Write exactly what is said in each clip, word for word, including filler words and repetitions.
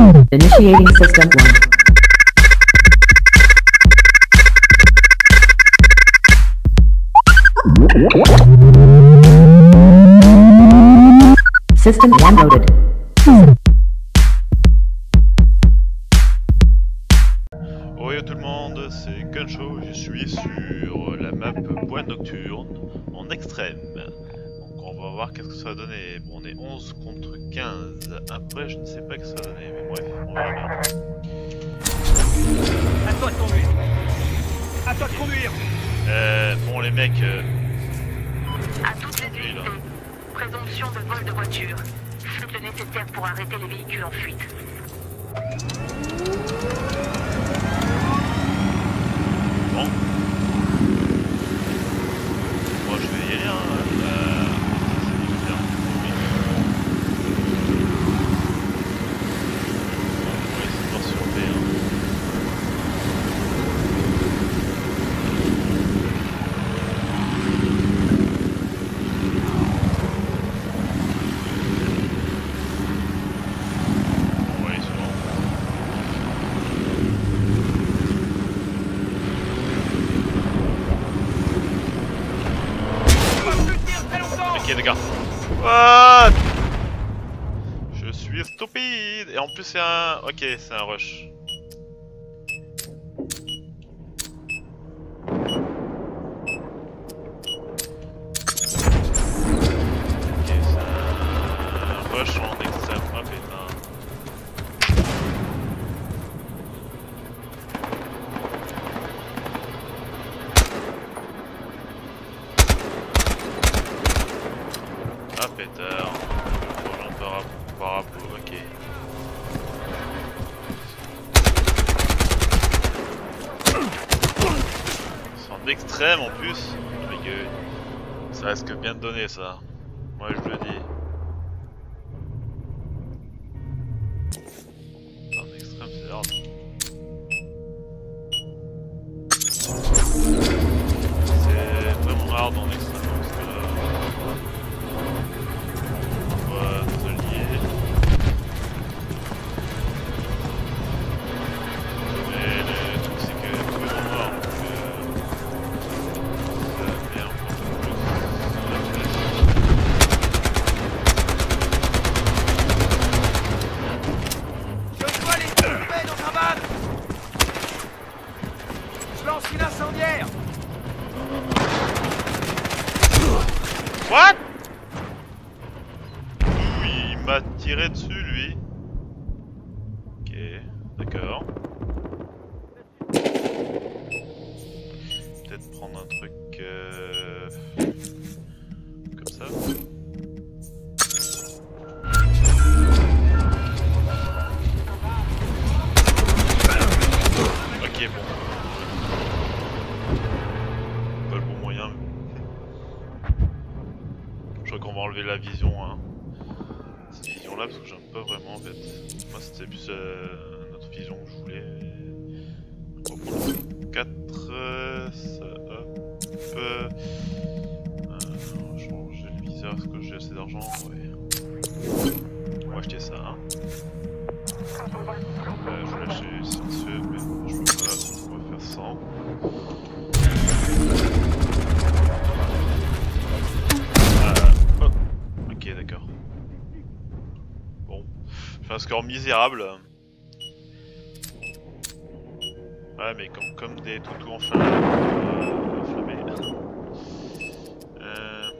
Initiating system one. System one loaded. Bonjour tout le monde, c'est Guncho, je suis sur la map Bois Nocturne en extrême. Donc on va voir qu'est-ce que ça va donner. Bon, on est onze contre quinze. Après je ne sais pas ce que ça va donner, mais bref, on verra bien. À toi de conduire. À toi de conduire. Euh, bon les mecs... Euh... À toutes les unités, présomption de vol de voiture. Faites le nécessaire pour arrêter les véhicules en fuite. Bon. Moi je vais y aller, hein. Euh... C'est bien. On va essayer de voir sur B, hein. Ok les gars. What? Je suis stupide. Et en plus c'est un... Ok, c'est un rush. Ok, c'est un rush en extrême. Ah putain. Ah pétard, rejoint par parapluie, ok. C'est en extrême en plus, ma gueule. Ça risque bien de donner ça, moi je le dis. En extrême c'est hard. C'est vraiment hard en extrême. What? Oui, il m'a tiré dessus lui. Ok, d'accord. Peut-être prendre un truc euh... comme ça. Ok, bon. Pas le bon moyen. Je crois qu'on va enlever la vision, hein. Cette vision là, parce que j'aime pas vraiment en fait. Moi c'était plus euh, notre vision que je voulais. On va prendre quatre, euh, ça, hop. Euh, on va changer le viseur, est-ce que j'ai assez d'argent? Ouais. On va acheter ça. Hein. Euh, je vais lâcher silencieux, mais je peux pas. On va faire cent. Ok, d'accord. Bon, je fais un score misérable. Ouais, mais comme, comme des toutous en flamme. Euh, enflammés. Euh...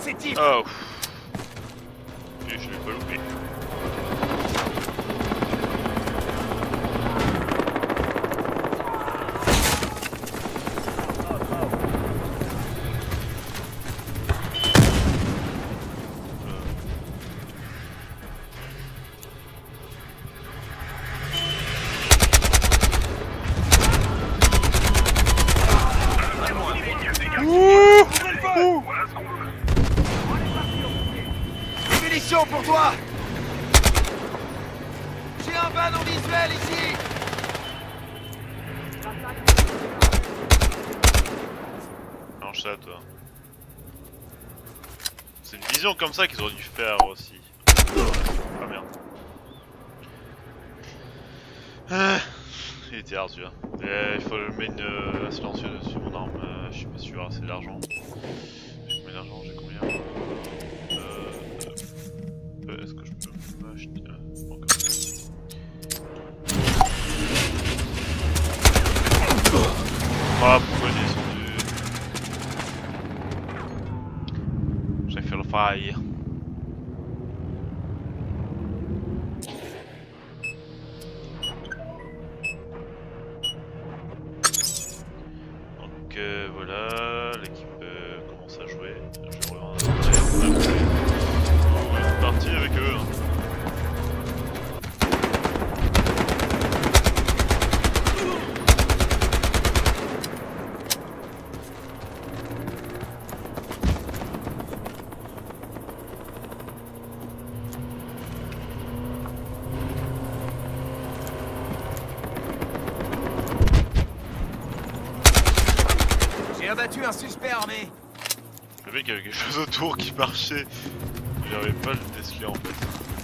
ces types. Oh. Je je l'ai pas loupé. Des munitions pour toi. J'ai un ban en visuel ici. Mange ça, toi. C'est une vision comme ça qu'ils auraient dû faire aussi. Ah merde. Ah, il était hard celui-là. Il faut le mettre une euh, silencieux dessus mon arme. Euh, je suis pas sûr, c'est de l'argent. J'ai combien d'argent? J'ai combien? Euh. euh Est-ce que je peux m'acheter euh, encore? Ah, pourquoi j'ai descendu? J'ai fait le faille. Donc euh, voilà, l'équipe euh, commence à jouer. Je reviens après. On est parti avec eux. Hein. J'ai abattu un suspect armé. Le mec avait quelque chose autour qui marchait. J'arrivais pas à le déceler en fait.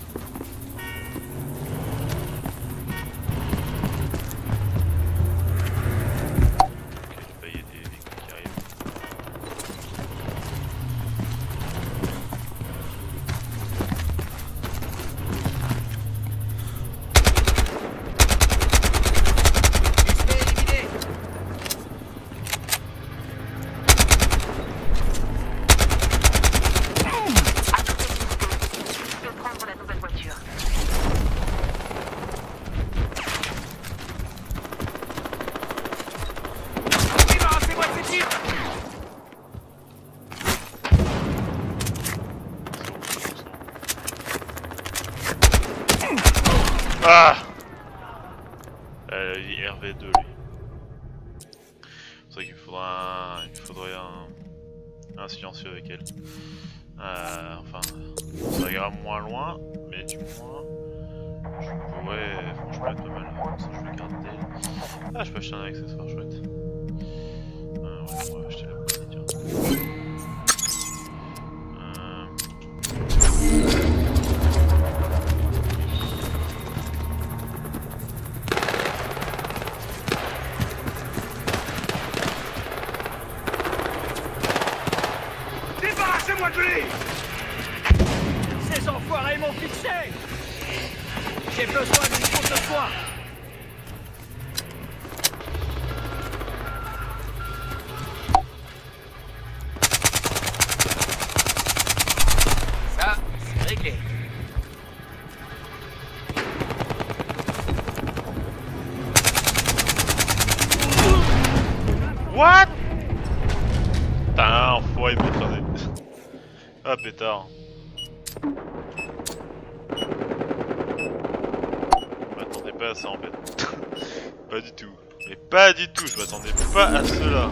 Ok, là il y a des, des coups qui arrivent. Suspect éliminé. Je peux prendre la nouvelle voiture. Débarrassez-moi de ces types. Ah euh, il est R V deux lui. C'est vrai qu'il me faudra un, il me faudrait un, un silencieux avec elle. Euh, enfin, ça ira moins loin, mais du moins, je pourrais franchement être pas mal. Comme ça, je vais garder. Ah, je peux acheter un accessoire chouette. Euh, ouais, on va acheter la boutique. Tiens. Euh... Débarrassez-moi de lui. Ces enfoirés m'ont fixé. J'ai besoin d'une course de soin. Ça, c'est réglé. What? Putain, enfoiré de m'écraser. Ah, pétard. Je m'attendais pas à ça en fait. Pas du tout. Mais pas du tout, je m'attendais pas à cela.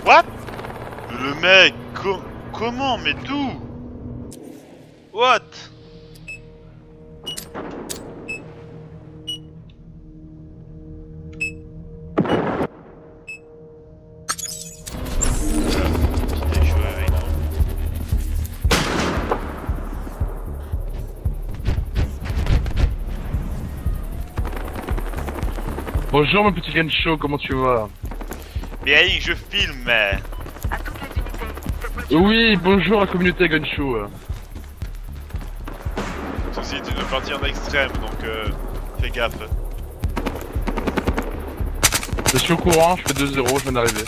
What? Le mec, co comment? Mais d'où? What? Bonjour mon petit Gensho, comment tu vas? Mais allez, je filme, mais... À toutes les unités, cette voiture... Oui, bonjour la communauté Gensho. Ceci est une partie en extrême, donc euh, fais gaffe. Je suis au courant, je fais deux zéro, je viens d'arriver.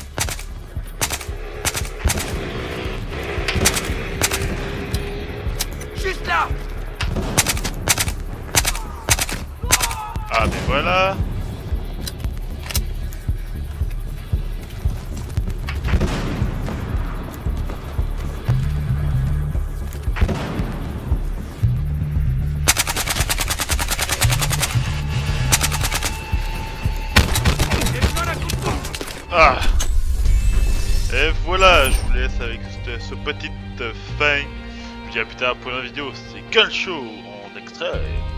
Juste là! Ah, mais voilà. Ah. Et voilà, je vous laisse avec cette, ce petite fin. Je vous dis à plus tard pour une vidéo, c'est Gensho en extrait.